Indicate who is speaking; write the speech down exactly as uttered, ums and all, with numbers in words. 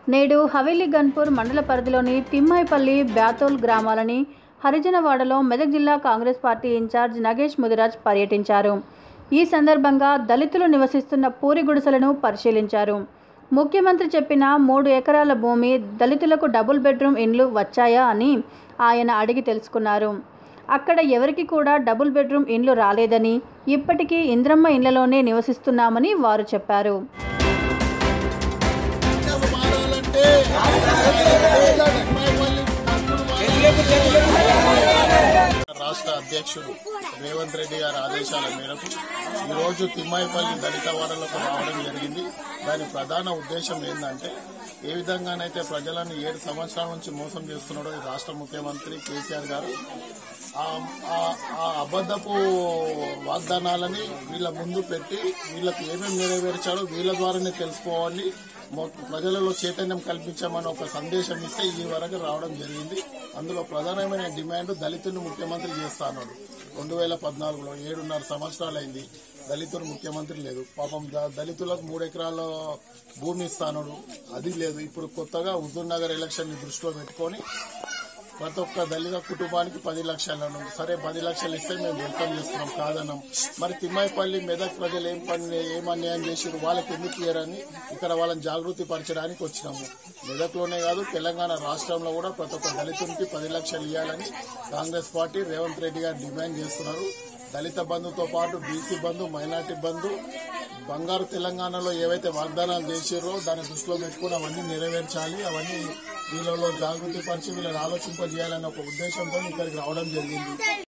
Speaker 1: నేడు హవేలీ గన్పూర్ మండల పరిధిలోని తిమ్మాయిపల్లి బ్యాతోల్ గ్రామాలని హరిజనవాడలో మెదక్ జిల్లా కాంగ్రెస్ పార్టీ ఇన్ఛార్జ్ నగేష్ ముదిరాజ్ పర్యటించారు. ఈ సందర్భంగా దళితులు నివసిస్తున్న పూరి గుడిసెలను పరిశీలించారు. ముఖ్యమంత్రి చెప్పిన మూడు ఎకరాల భూమి దళితులకు డబుల్ బెడ్రూమ్ ఇండ్లు వచ్చాయా అని ఆయన అడిగి తెలుసుకున్నారు. అక్కడ ఎవరికి కూడా డబుల్ బెడ్రూమ్ ఇండ్లు రాలేదని, ఇప్పటికీ ఇంద్రమ్మ ఇండ్లలోనే నివసిస్తున్నామని వారు చెప్పారు.
Speaker 2: రాష్ట్ర అధ్యక్షుడు రేవంత్ రెడ్డి గారి ఆదేశాల మేరకు ఈరోజు తిమ్మాయిపల్లి దళిత వాడలకు రావడం జరిగింది. దాని ప్రధాన ఉద్దేశం ఏంటంటే, ఏ విధంగానైతే ప్రజలను ఏడు సంవత్సరాల నుంచి మోసం చేస్తున్నాడో ఈ రాష్ట్ర ముఖ్యమంత్రి కేసీఆర్ గారు ఆ అబద్ధపు వాగ్దానాలని వీళ్ళ ముందు పెట్టి వీళ్ళకి ఏమేమి నెరవేర్చాడో వీళ్ళ ద్వారానే తెలుసుకోవాలి, ప్రజలలో చైతన్యం కల్పించామని ఒక సందేశం ఇస్తే ఈ వరకు రావడం జరిగింది. అందులో ప్రధానమైన డిమాండ్ దళితులను ముఖ్యమంత్రి చేస్తాడు. రెండు వేల పద్నాలుగులో ఏడున్నర సంవత్సరాలైంది, దళితులు ముఖ్యమంత్రి లేదు. పాపం దళితులకు మూడు ఎకరాల భూమి ఇస్తాను, అది లేదు. ఇప్పుడు కొత్తగా హుజూర్ నగర్ ఎలక్షన్ ని దృష్టిలో పెట్టుకుని ప్రతి ఒక్క దళిత కుటుంబానికి పది లక్షలను సరే పది లక్షలు ఇస్తే మేము వెల్కమ్ చేస్తున్నాం, కాదన్నాం. మరి తిమ్మాయిపల్లి మెదక్ ప్రజలు ఏం పని ఏం అన్యాయం చేసారు, వాళ్ళకి ఎందుకు ఇయ్యరని ఇక్కడ వాళ్ళని జాగృతి పరచడానికి వచ్చినాము. మెదక్లోనే కాదు, తెలంగాణ రాష్ట్రంలో కూడా ప్రతి ఒక్క దళితునికి పది లక్షలు ఇవ్వాలని కాంగ్రెస్ పార్టీ రేవంత్ రెడ్డి గారు డిమాండ్ చేస్తున్నారు. దళిత బంధుతో పాటు బీసీ బంధు, మైనార్టీ బంధు, బంగారు తెలంగాణలో ఏవైతే వాగ్దానాలు చేసారో దాన్ని దృష్టిలో పెట్టుకుని అవన్నీ నెరవేర్చాలి, అవన్నీ వీళ్ళలో జాగృతి పరిచి వీళ్ళని ఆలోచింపజేయాలనే ఒక ఉద్దేశంతో ఇక్కడికి రావడం జరిగింది.